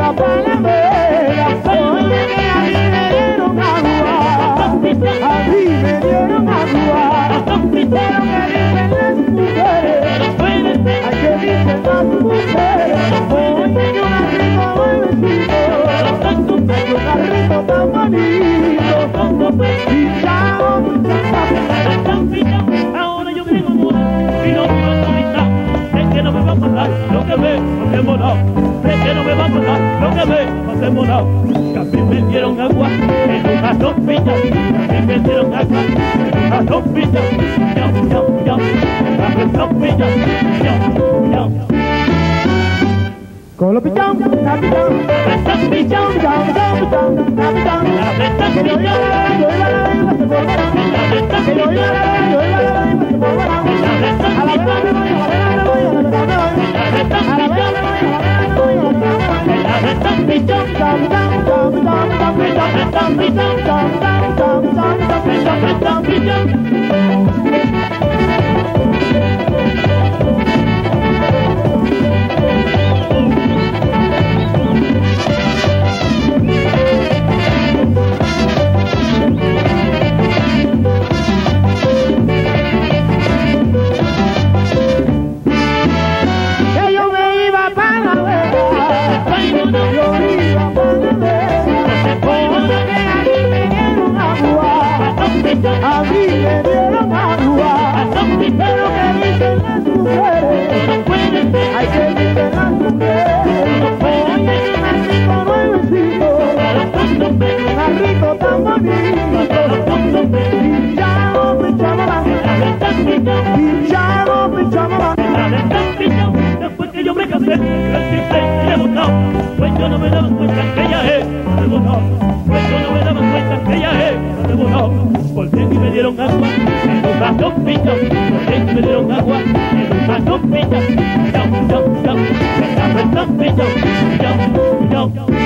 iba para la vela, oye que a mí me dieron agua, a mí me dieron agua, pero que dicen las mujeres, ay que dicen las mujeres, oye que un arrimo nuevecito, ay que un arrimo tan bonito, y chao, ahora yo tengo amor y no puedo evitar. Sé que no me va a pasar lo que me hace morar. Sé que no me va a pasar lo que me hace morar. Que a mí me dieron agua en una sospita. Que a mí me dieron agua en una sospita. Yo, en una sospita. Yo. con los pichón, pichón, pichón, pichón, pichón, que yo iba a la lengua se formarán, que yo iba a la lengua se formarán, a la vela me voy, a la vela me voy, a la vela me voy, a la vela me voy, a la vela me voy, a la vela me voy, pichón, pichón, pichón, pichón, pichón. A mí me dieron agua, pero que dicen las mujeres, ay que dicen las mujeres, oye que un arrito nuevecito, un arrito tan bonito, pichamo, después que yo me casé, el chiste le botado, pues yo no me daba cuenta que ella es rebotado, pues yo no me daba cuenta que ella es rebotado. Por fin me dieron agua en una sospita, por fin me dieron agua en una sospita, yo, en una sospita, yo.